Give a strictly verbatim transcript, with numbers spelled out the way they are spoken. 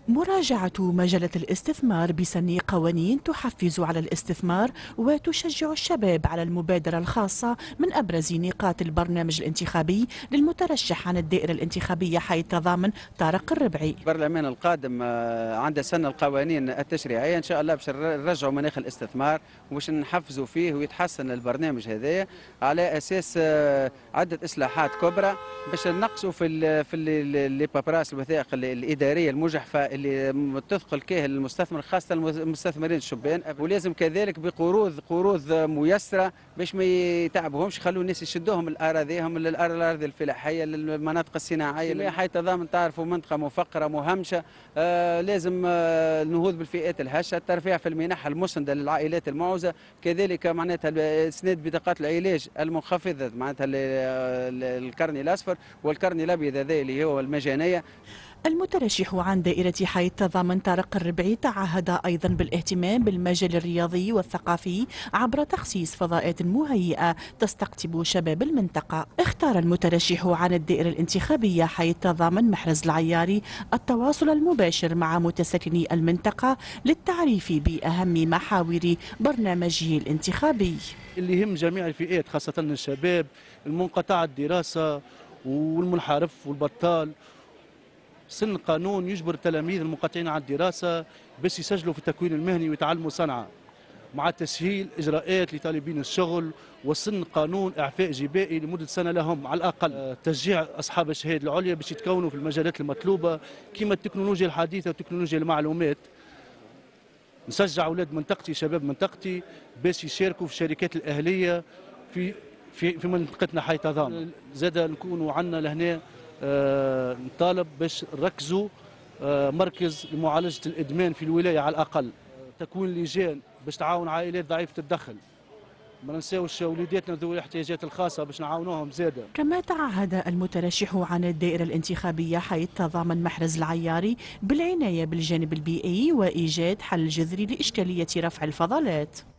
مراجعة مجلة الاستثمار بسن قوانين تحفز على الاستثمار وتشجع الشباب على المبادرة الخاصة من أبرز نقاط البرنامج الانتخابي للمترشح عن الدائرة الانتخابية حي التضامن طارق الربعي. البرلمان القادم عنده سن القوانين التشريعية إن شاء الله باش نرجعوا مناخ الاستثمار وباش نحفزوا فيه ويتحسن البرنامج هذايا على أساس عدة إصلاحات كبرى باش نقصوا في ال في لي بابراس الوثائق الإدارية المجحفة اللي تثقل كاهل المستثمر خاصة المستثمرين الشبان، ولازم كذلك بقروض قروض ميسرة باش ما يتعبوهمش، يخلوا الناس يشدوهم الأراضيهم للأراضي الفلاحية للمناطق الصناعية. حي التضامن تعرفوا منطقة مفقرة مهمشة، آه لازم آه النهوض بالفئات الهشة، الترفيع في المنح المسندة للعائلات المعوزة، كذلك معناتها إسناد بطاقات العلاج المنخفضة معناتها الكرني الأصفر والكرني الأبيض هذا اللي هو المجانية. المترشح عن دائرة حي التضامن طارق الربعي تعهد أيضا بالاهتمام بالمجال الرياضي والثقافي عبر تخصيص فضاءات مهيئة تستقطب شباب المنطقة. اختار المترشح عن الدائرة الانتخابية حي التضامن محرز العياري التواصل المباشر مع متسكني المنطقة للتعريف بأهم محاور برنامجه الانتخابي اللي يهم جميع الفئات خاصة الشباب المنقطع الدراسة والمنحرف والبطال. سن قانون يجبر التلاميذ المنقطعين عن الدراسة باش يسجلوا في التكوين المهني ويتعلموا صنعة مع تسهيل إجراءات لطالبين الشغل، وسن قانون إعفاء جبائي لمدة سنة لهم على الأقل. تشجيع أصحاب الشهادة العليا باش يتكونوا في المجالات المطلوبة كما التكنولوجيا الحديثة وتكنولوجيا المعلومات. نشجع أولاد منطقتي شباب منطقتي باش يشاركوا في الشركات الأهلية في في في منطقتنا حي تضامن. زاد نكونوا عندنا لهنا آه نطالب باش نركزوا آه مركز لمعالجة الإدمان في الولاية على الأقل، تكوين لجان باش تعاون عائلات ضعيفة الدخل، ما ننساوش وليداتنا ذوي الاحتياجات الخاصة باش نعاونوهم زادة. كما تعهد المترشح عن الدائرة الانتخابية حي التضامن محرز العياري بالعناية بالجانب البيئي وإيجاد حل جذري لإشكالية رفع الفضلات.